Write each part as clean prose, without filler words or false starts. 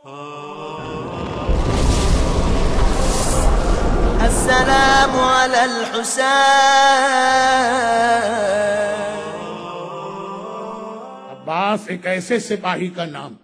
السلام على الحسين۔ عباس ایک ایسے سپاہی کا نام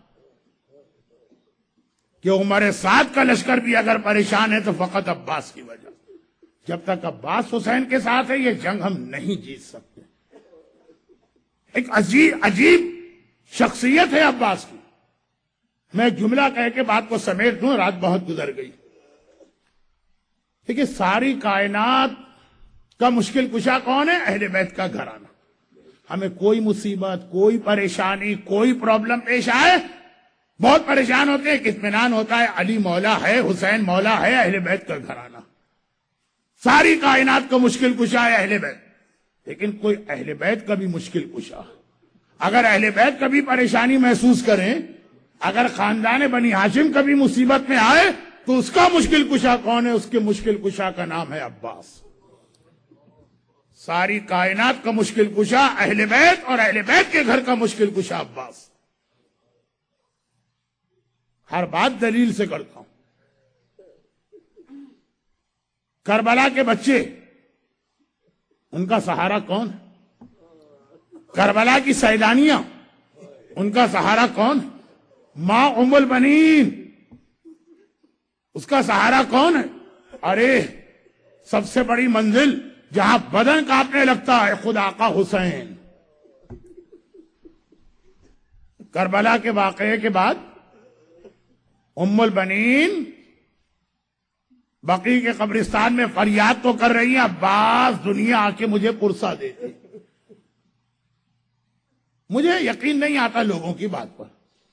کہ عمر سعد کا لشکر بھی اگر پریشان ہے تو فقط عباس کی وجہ۔ جب تک عباس حسین کے ساتھ ہے یہ جنگ ہم نہیں جیت سکتے۔ ایک عجیب شخصیت ہے عباس کی۔ میں ایک جملہ کہہ کے بات کو سمیٹ دوں، رات بہت گزر گئی۔ دیکھیے ساری کائنات کا مشکل کشا کون ہے؟ اہل بیت کا گھرانہ۔ ہمیں کوئی مصیبت، کوئی پریشانی، کوئی پرابلم پیش آئے بہت پریشان ہوتے ہیں، اطمینان ہوتا ہے علی مولا ہے، حسین مولا ہے، اہل بیت کا گھرانہ۔ ساری کائنات کا مشکل کشا ہے اہل بیت، لیکن کوئی اہل بیت کا بھی مشکل کشا۔ اگر اہل بیت کبھی پریشانی محسوس کریں، اگر خاندان بنی ہاشم کبھی مصیبت میں آئے تو اس کا مشکل کشا کون ہے؟ اس کے مشکل کشا کا نام ہے عباس۔ ساری کائنات کا مشکل کشا اہل بیت، اور اہل بیت کے گھر کا مشکل کشا عباس۔ ہر بات دلیل سے کرتا ہوں۔ کربلا کے بچے، ان کا سہارا کون؟ کربلا کی سیدانیاں، ان کا سہارا کون؟ ماں ام البنین، اس کا سہارا کون ہے؟ ارے سب سے بڑی منزل جہاں بدن کانپنے لگتا ہے، خود آقا حسین۔ کربلا کے واقعے کے بعد ام البنین بقیع کے قبرستان میں فریاد تو کر رہی ہیں، عباس دنیا آ کے مجھے پرسہ دیتی۔ مجھے یقین نہیں آتا لوگوں کی بات پر،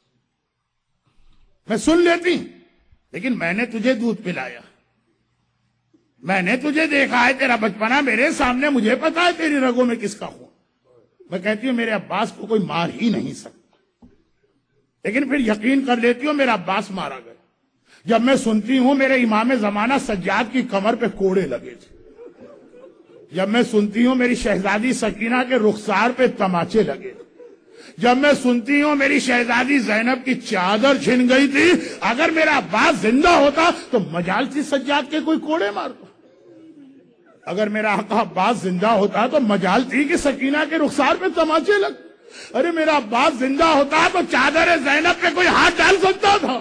میں سن لیتی، لیکن میں نے تجھے دودھ پلایا، میں نے تجھے دیکھا ہے، تیرا بچپنا میرے سامنے، مجھے پتا ہے تیری رگوں میں کس کا خون۔ میں کہتی ہوں میرے عباس کو کوئی مار ہی نہیں سکتا، لیکن پھر یقین کر لیتی ہوں میرا عباس مارا گیا۔ جب میں سنتی ہوں میرے امام زمانہ سجاد کی کمر پہ کوڑے لگے تھے، جب میں سنتی ہوں میری شہزادی سکینہ کے رخسار پہ تماچے لگے تھے، جب میں سنتی ہوں میری شہزادی زینب کی چادر چھن گئی تھی، اگر میرا عباس زندہ ہوتا تو مجال تھی سجاد کے کوئی کوڑے مارتا۔ اگر میرا آقا عباس زندہ ہوتا تو مجال تھی کہ سکینہ کے رخسار پہ تماچے لگ۔ ارے میرا عباس زندہ ہوتا تو چادر زینب پہ کوئی ہاتھ ڈال سکتا تھا۔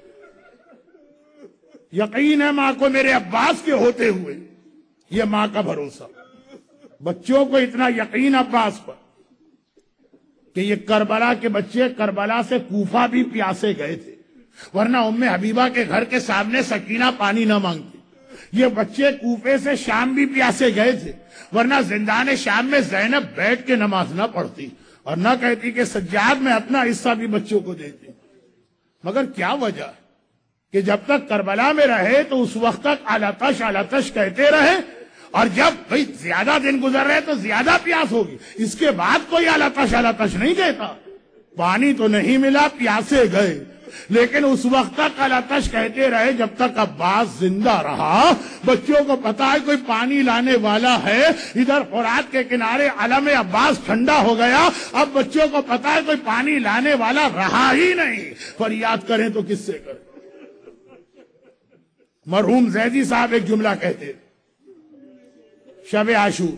یقین ہے ماں کو میرے عباس کے ہوتے ہوئے، یہ ماں کا بھروسہ۔ بچوں کو اتنا یقین عباس پر کہ یہ کربلا کے بچے کربلا سے کوفہ بھی پیاسے گئے تھے، ورنہ ام حبیبہ کے گھر کے سامنے سکینہ پانی نہ مانگتی۔ یہ بچے کوفے سے شام بھی پیاسے گئے تھے، ورنہ زندان شام میں زینب بیٹھ کے نماز نہ پڑھتی اور نہ کہتی کہ سجاد میں اپنا حصہ بھی بچوں کو دیتی۔ مگر کیا وجہ ہے کہ جب تک کربلا میں رہے تو اس وقت تک آلاتش آلاتش کہتے رہے، اور جب بھئی زیادہ دن گزر رہے تو زیادہ پیاس ہوگی، اس کے بعد کوئی آلاتش آلاتش نہیں کہتا۔ پانی تو نہیں ملا، پیاسے گئے، لیکن اس وقت تک آلاتش کہتے رہے جب تک عباس زندہ رہا۔ بچوں کو پتا ہے کوئی پانی لانے والا ہے، ادھر فرات کے کنارے علم عباس ٹھنڈا ہو گیا، اب بچوں کو پتا ہے کوئی پانی لانے والا رہا ہی نہیں، فریاد کریں تو کس سے کریں؟ مرحوم زیدی صاحب ایک جملہ کہتے تھے، شب عاشور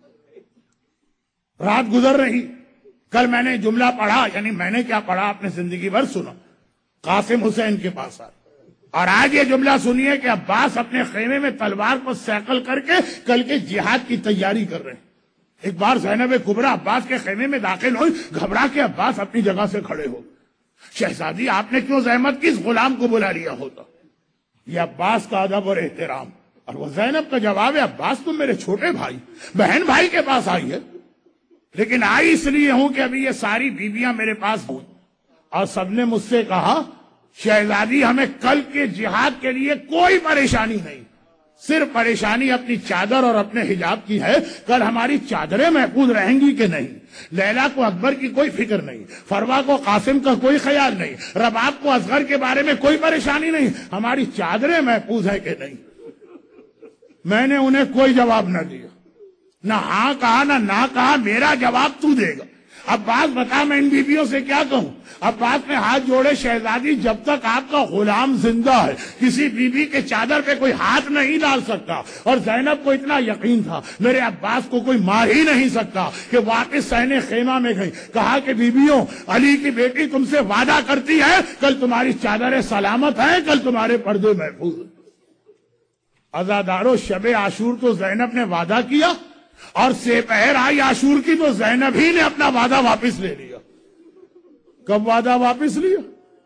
رات گزر رہی، کل میں نے جملہ پڑھا، یعنی میں نے کیا پڑھا اپنے زندگی بھر سنا، قاسم حسین کے پاس آئے، اور آج یہ جملہ سنیے کہ عباس اپنے خیمے میں تلوار کو سیکل کر کے کل کے جہاد کی تیاری کر رہے ہیں۔ ایک بار زینب کبریٰ عباس کے خیمے میں داخل ہوئی، گھبرا کے عباس اپنی جگہ سے کھڑے ہو، شہزادی آپ نے کیوں زحمت کی، اس غلام کو بلا لیا ہوتا۔ یہ عباس کا ادب اور احترام، اور وہ زینب کا جواب ہے، عباس تم میرے چھوٹے بھائی بہن بھائی کے پاس آئی ہے، لیکن آئی اس لیے ہوں کہ ابھی یہ ساری بیویاں میرے پاس ہوں، اور سب نے مجھ سے کہا شہزادی ہمیں کل کے جہاد کے لیے کوئی پریشانی نہیں، صرف پریشانی اپنی چادر اور اپنے حجاب کی ہے، کل ہماری چادریں محفوظ رہیں گی کہ نہیں، لیلا کو اکبر کی کوئی فکر نہیں، فروا کو قاسم کا کوئی خیال نہیں، رباب کو اصغر کے بارے میں کوئی پریشانی نہیں، ہماری چادریں محفوظ ہیں کہ نہیں۔ میں نے انہیں کوئی جواب نہ دیا، نہ ہاں کہا نہ کہا، میرا جواب تو دے گا۔ عباس بتا میں ان بیویوں سے کیا کہوں؟ عباس نے ہاتھ جوڑے، شہزادی جب تک آپ کا غلام زندہ ہے کسی بیوی کے چادر پہ کوئی ہاتھ نہیں ڈال سکتا. اور زینب کو اتنا یقین تھا میرے عباس کو کوئی مار ہی نہیں سکتا کہ واپس سہنے خیمہ میں گئی. کہا کہ بیویوں، علی کی بیٹی تم سے وعدہ کرتی ہے کل تمہاری چادریں سلامت ہیں، کل تمہارے پردے محفوظ. عزادارو، شب عاشور تو زینب نے وعدہ کیا اور سپہر آئی عاشور کی تو زینب ہی نے اپنا وعدہ واپس لے لیا. کب وعدہ واپس لیا؟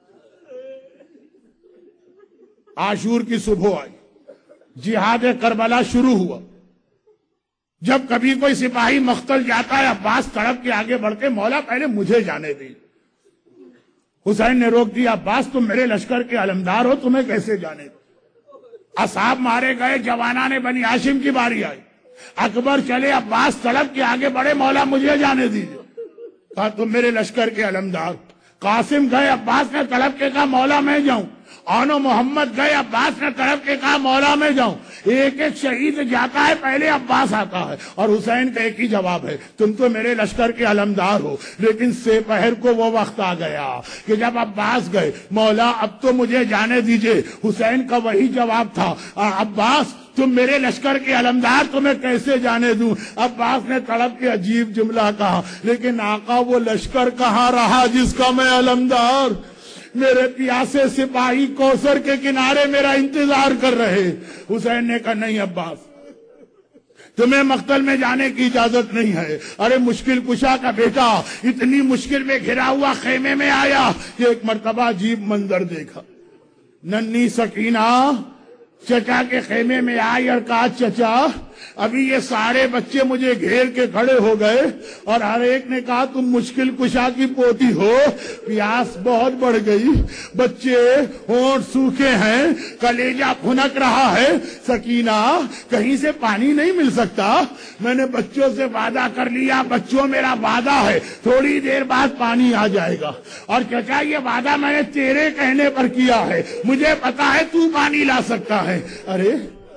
عاشور کی صبح آئی، جہاد کربلا شروع ہوا. جب کبھی کوئی سپاہی مقتل جاتا ہے عباس تڑپ کے آگے بڑھ کے مولا پہلے مجھے جانے دی. حسین نے روک دیا، عباس تم میرے لشکر کے علمدار ہو، تمہیں کیسے جانے دی؟ اصحاب مارے گئے، جوانان بنی ہاشم کی باری آئی. اکبر چلے، عباس تڑپ کے آگے بڑھے، مولا مجھے جانے دیجیے. کہا تم میرے لشکر کے علمدار. قاسم گئے، عباس نے تڑپ کے کہا مولا میں جاؤں. آنو محمد گئے، عباس نے تڑپ کے کہا مولا میں جاؤں. ایک ایک شہید جاتا ہے، پہلے عباس آتا ہے. اور حسین کا ایک ہی جواب ہے، تم تو میرے لشکر کے علمدار ہو. لیکن سپہر کو وہ وقت آ گیا کہ جب عباس گئے، مولا اب تو مجھے جانے دیجئے. حسین کا وہی جواب تھا، عباس تم میرے لشکر کے علمدار، تمہیں کیسے جانے دوں. عباس نے تڑپ کے عجیب جملہ کہا، لیکن آقا وہ لشکر کہاں رہا جس کا میں علمدار؟ میرے پیاسے سپاہی کوثر کے کنارے میرا انتظار کر رہے. حسین نے کہا نہیں عباس، تمہیں مقتل میں جانے کی اجازت نہیں ہے. ارے مشکل کشا کا بیٹا اتنی مشکل میں گھرا ہوا خیمے میں آیا کہ ایک مرتبہ عجیب منظر دیکھا. ننھی سکینہ چچا کے خیمے میں آئی اور کہا چچا ابھی یہ سارے بچے مجھے گھیر کے کھڑے ہو گئے اور ہر ایک نے کہا تم مشکل کشا کی پوتی ہو، پیاس بہت بڑھ گئی، بچے ہونٹ سوکھے ہیں، کلیجہ پھنک رہا ہے، سکینہ کہیں سے پانی نہیں مل سکتا؟ میں نے بچوں سے وعدہ کر لیا، بچوں میرا وعدہ ہے تھوڑی دیر بعد پانی آ جائے گا. اور چچا یہ وعدہ میں نے تیرے کہنے پر کیا ہے، مجھے پتا ہے تو پانی لا سکتا ہے. ارے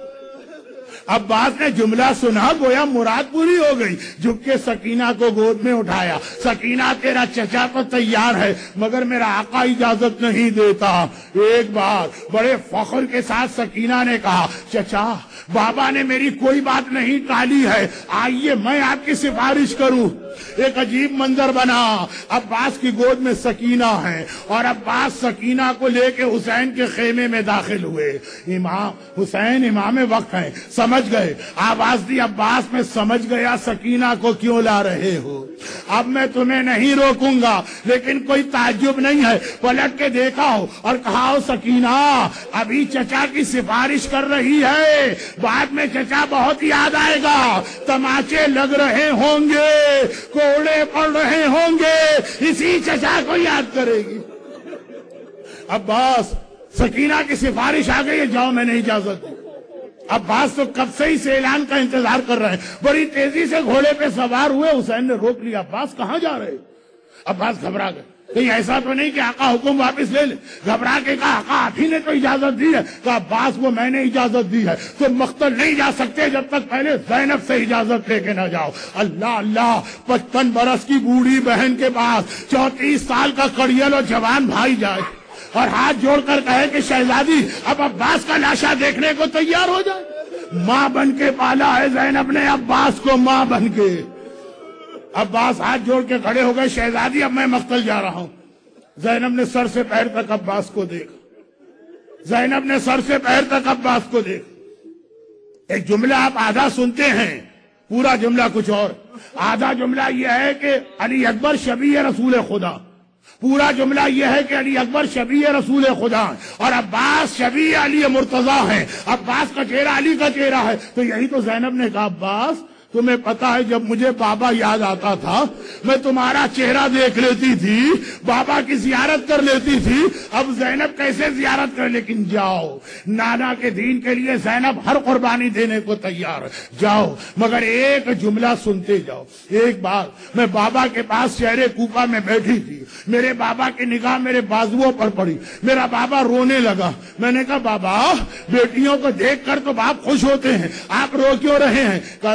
عباس نے جملہ سنا، گویا مراد پوری ہو گئی. جھک کے سکینہ کو گود میں اٹھایا. سکینہ تیرا چچا تو تیار ہے مگر میرا آقا اجازت نہیں دیتا. ایک بار بڑے فخر کے ساتھ سکینہ نے کہا چچا بابا نے میری کوئی بات نہیں ٹالی ہے، آئیے میں آپ کی سفارش کروں. ایک عجیب منظر بنا، عباس کی گود میں سکینہ ہے اور عباس سکینہ کو لے کے حسین کے خیمے میں داخل ہوئے. امام حسین امام وقت ہیں، سمجھ گئے، آواز دی عباس میں سمجھ گیا سکینہ کو کیوں لا رہے ہو، اب میں تمہیں نہیں روکوں گا. لیکن کوئی تعجب نہیں ہے، پلٹ کے دیکھا ہو اور کہا ہو سکینہ ابھی چچا کی سفارش کر رہی ہے، بعد میں چچا بہت یاد آئے گا، تماچے لگ رہے ہوں گے، کوڑے پڑ رہے ہوں گے، اسی چچا کو یاد کرے گی. عباس سکینہ کی سفارش آ گئی، جاؤ میں نے اجازت دی. عباس تو کب سے ہی سے اعلان کا انتظار کر رہے ہیں، بڑی تیزی سے گھوڑے پہ سوار ہوئے. حسین نے روک لیا، عباس کہاں جا رہے؟ عباس گھبرا گئے، کہیں ایسا تو نہیں کہ آقا حکم واپس لے لے. گھبرا کے کہا آقا آپ ہی نے تو اجازت دی ہے. کہا عباس وہ میں نے اجازت دی ہے، تم مقتل نہیں جا سکتے جب تک پہلے زینب سے اجازت لے کے نہ جاؤ. اللہ اللہ، 55 برس کی بوڑھی بہن کے پاس 34 سال کا کڑیل اور جوان بھائی جائے اور ہاتھ جوڑ کر کہے کہ شہزادی اب عباس کا لاشا دیکھنے کو تیار ہو جائے. ماں بن کے پالا ہے زینب نے عباس کو، ماں بن کے. عباس ہاتھ جوڑ کے کھڑے ہو گئے، شہزادی اب میں مقتل جا رہا ہوں. زینب نے سر سے پیر تک عباس کو دیکھا، زینب نے سر سے پیر تک عباس کو دیکھا. ایک جملہ آپ آدھا سنتے ہیں، پورا جملہ کچھ اور. آدھا جملہ یہ ہے کہ علی اکبر شبیہ رسول خدا، پورا جملہ یہ ہے کہ علی اکبر شبیہ رسول خدا اور عباس شبیہ علی مرتضیٰ ہیں، عباس کا چہرہ علی کا چہرہ ہے. تو یہی تو زینب نے کہا عباس تمہیں پتا ہے جب مجھے بابا یاد آتا تھا میں تمہارا چہرہ دیکھ لیتی تھی، بابا کی زیارت کر لیتی تھی، اب زینب کیسے زیارت کر. لیکن جاؤ، نانا کے دین کے لیے زینب ہر قربانی دینے کو تیار ہے، جاؤ مگر ایک جملہ سنتے جاؤ. ایک بار میں بابا کے پاس شہر کوفہ میں بیٹھی تھی، میرے بابا کی نگاہ میرے بازوؤں پر پڑی، میرا بابا رونے لگا. میں نے کہا بابا بیٹیوں کو دیکھ کر تو باپ خوش ہوتے ہیں، آپ رو کیوں رہے ہیں؟ کہا زینب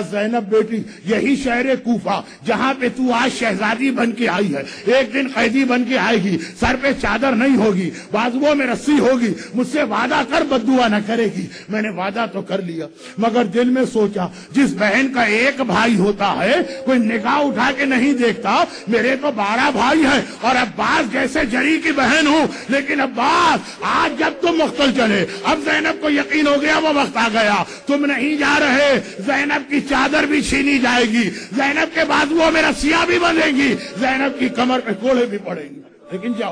زینب بیٹی یہی شہر کوفہ جہاں پہ تو آج شہزادی بن کے آئی ہے ایک دن قیدی بن کے آئے گی، سر پہ چادر نہیں ہوگی، بازوؤں میں رسی ہوگی، مجھ سے وعدہ کر بد دعا نہ کرے گی۔ میں نے وعدہ تو کر لیا، مگر دل میں سوچا جس بہن کا ایک بھائی ہوتا ہے کوئی نگاہ اٹھا کے نہیں دیکھتا، میرے تو 12 بھائی ہیں اور عباس جیسے جری کی بہن ہوں، لیکن عباس آج جب تم مختل چلے، اب زینب کو یقین ہو گیا وہ وقت آ گیا، تم نہیں جا رہے، زینب کی چادر بھی چھینی جائے گی، زینب کے بازوؤں میں رسیاں بھی بندھیں گی، زینب کی کمر پہ کوڑے بھی پڑیں گی، لیکن جاؤ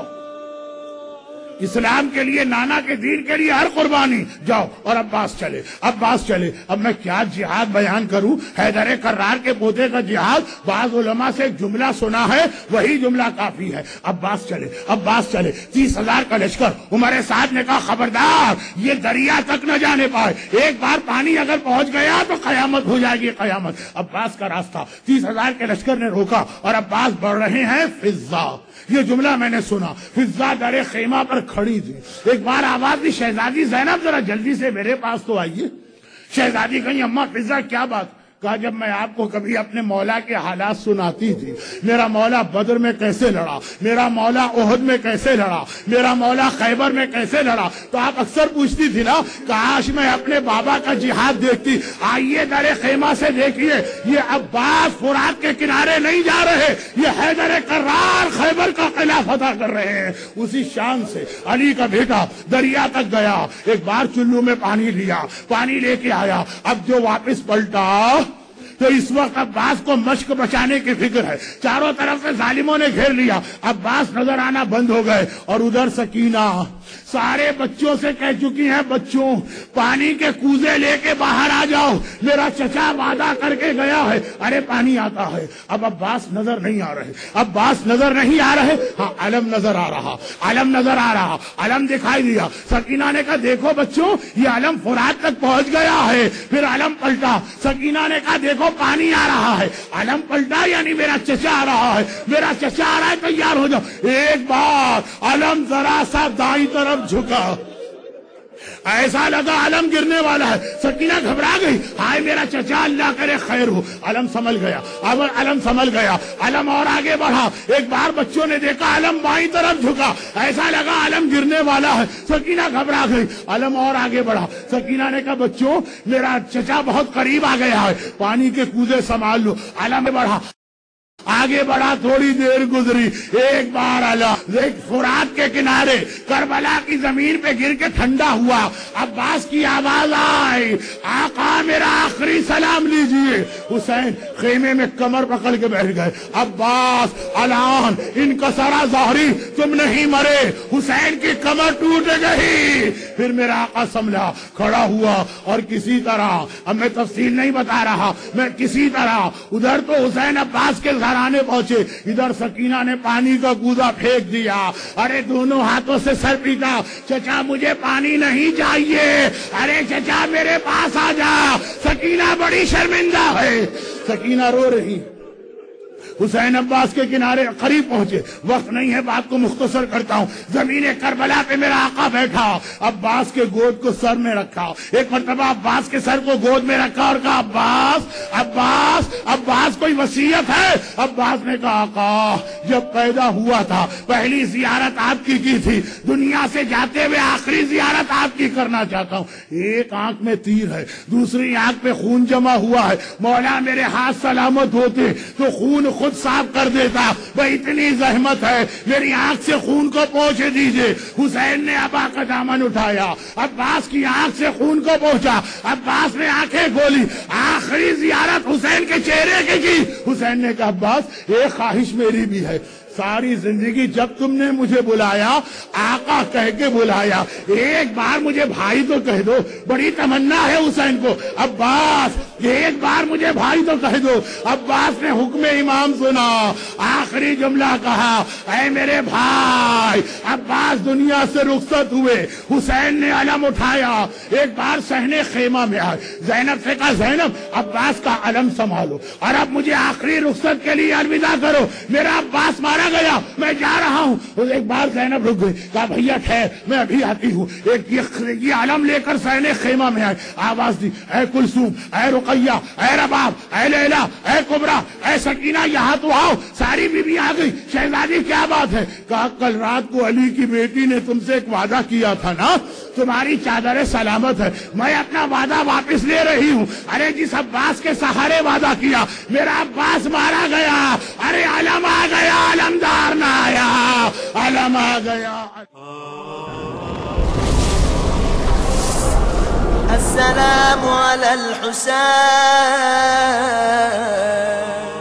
اسلام کے لیے، نانا کے دین کے لیے ہر قربانی، جاؤ۔ اور عباس چلے۔ اب میں کیا جہاد بیان کروں، حیدر کرار کے پوتے کا جہاد، بعض علماء سے ایک جملہ سنا ہے وہی جملہ کافی ہے۔ عباس چلے 30,000 کا لشکر، عمر سعد نے کہا خبردار یہ دریا تک نہ جانے پائے، ایک بار پانی اگر پہنچ گیا تو قیامت ہو جائے گی، قیامت۔ عباس کا راستہ 30,000 کے لشکر نے روکا اور عباس بڑھ رہے ہیں فضا، یہ جملہ میں نے سنا، فضا در خیمہ پر کھڑی تھی، ایک بار آواز دی شہزادی زینب ذرا جلدی سے میرے پاس تو آئیے۔ شہزادی کہیں اماں فضا کیا بات؟ کہا جب میں آپ کو کبھی اپنے مولا کے حالات سناتی تھی، میرا مولا بدر میں کیسے لڑا، میرا مولا احد میں کیسے لڑا، میرا مولا خیبر میں کیسے لڑا، تو آپ اکثر پوچھتی تھی نا کاش میں اپنے بابا کا جہاد دیکھتی۔ آئیے در خیمہ سے دیکھیے، یہ عباس فرات کے کنارے نہیں جا رہے، یہ حیدر کرار خیبر کا قلعہ فتح کر رہے ہیں۔ اسی شان سے علی کا بیٹا دریا تک گیا، ایک بار چلو میں پانی لیا، پانی لے کے آیا، اب جو واپس پلٹا تو اس وقت عباس کو مشق بچانے کی فکر ہے، چاروں طرف سے ظالموں نے گھیر لیا، عباس نظر آنا بند ہو گئے، اور ادھر سکینہ سارے بچوں سے کہہ چکی ہیں بچوں پانی کے کوزے لے کے باہر آ جاؤ، میرا چچا وعدہ کر کے گیا ہے، ارے پانی آتا ہے۔ اب عباس نظر نہیں آ رہے، ہاں علم نظر آ رہا، علم دکھائی دیا۔ سکینہ نے کہا دیکھو بچوں یہ علم فرات تک پہنچ گیا ہے، پھر علم پلٹا، سکینہ نے کہا دیکھو پانی آ رہا ہے، علم پلٹا یعنی میرا چچا آ رہا ہے، تیار ہو جاؤ۔ ایک بار علم ذرا سا دائیں طرف جھکا، ایسا لگا علم گرنے والا ہے، سکینہ گھبرا گئی، ہائے میرا چچا اللہ کرے خیر ہو۔ علم سنبھل گیا، علم اور آگے بڑھا، ایک بار بچوں نے دیکھا علم بائیں طرف جھکا، ایسا لگا علم گرنے والا ہے، سکینہ گھبرا گئی، علم اور آگے بڑھا۔ سکینہ نے کہا بچوں میرا چچا بہت قریب آ گیا ہے، پانی کے کوزے سنبھال لو۔ علم بڑھا، آگے بڑھا، تھوڑی دیر گزری، ایک بار ایک فرات کے کنارے کربلا کی زمین پہ گر کے ٹھنڈا ہوا، عباس کی آواز آئی آقا میرا آخری سلام لیجئے۔ حسین خیمے میں کمر پکڑ کے بیٹھ گئے، عباس الان ان کا سارا ظاہری تم نہیں مرے، حسین کی کمر ٹوٹ گئی۔ پھر میرا آقا سنبھلا، کھڑا ہوا، اور کسی طرح، اب میں تفصیل نہیں بتا رہا، میں کسی طرح ادھر تو حسین عباس کے آنے پہنچے، ادھر سکینہ نے پانی کا کوزہ پھینک دیا، ارے دونوں ہاتھوں سے سر پیٹا، چچا مجھے پانی نہیں چاہیے، ارے چچا میرے پاس آ جا۔ سکینہ بڑی شرمندہ ہے، سکینہ رو رہی، حسین عباس کے کنارے قریب پہنچے، وقت نہیں ہے بات کو مختصر کرتا ہوں۔ زمین کربلا پہ میرا آقا بیٹھا، عباس کے گود کو سر میں رکھا، ایک مرتبہ عباس کے سر کو گود میں رکھا اور کہا عباس کوئی وصیت ہے؟ عباس نے کہا آقا جب پیدا ہوا تھا پہلی زیارت آپ کی تھی، دنیا سے جاتے ہوئے آخری زیارت آپ کی کرنا چاہتا ہوں۔ ایک آنکھ میں تیر ہے، دوسری آنکھ پہ خون جمع ہوا ہے، مولا میرے ہاتھ سلامت ہوتے تو خون خود صاف کر دیتا، بھائی اتنی زحمت ہے میری آنکھ سے خون کو پہنچ دیجئے۔ حسین نے ابا کا دامن اٹھایا، عباس کی آنکھ سے خون کو پہنچا، عباس نے آنکھیں کھولی، آخری زیارت حسین کے چہرے کی۔ حسین نے کہا عباس ایک خواہش میری بھی ہے، ساری زندگی جب تم نے مجھے بلایا آقا کہہ کے بلایا، ایک بار مجھے بھائی تو کہہ دو، بڑی تمنا ہے حسین کو، عباس ایک بار مجھے بھائی تو کہہ دو۔ عباس نے حکم امام سنا، آخری جملہ کہا اے میرے بھائی۔ عباس دنیا سے رخصت ہوئے، حسین نے علم اٹھایا، ایک بار صحنے خیمہ میں آئے، زینب سے کہا زینب عباس کا علم سنبھالو اور اب مجھے آخری رخصت کے لیے الوداع کرو، میرا عباس مارا مارا گیا، میں جا رہا ہوں. ایک بار زینب رک گئی، کہا بھیا ٹھہر میں ابھی آتی ہوں. ایک یہ علم لے کر سینے خیمہ میں آئے، آواز دی اے کلثوم، اے رقیہ، اے رباب، اے لیلا، اے کبرا، اے سکینہ، یہاں تو آؤ. ساری بیوی آ گئی. شہزادی کیا بات ہے؟ کہا کل رات کو علی کی بیٹی نے تم سے ایک وعدہ کیا تھا نا، تمہاری چادر سلامت ہے، میں اپنا وعدہ واپس لے رہی ہوں. ارے جس عباس کے سہارے وعدہ کیا، میرا عباس مارا گیا. ارے علم آ گیا، علمدار نہ آیا، علم آ گیا. السلام على الحسين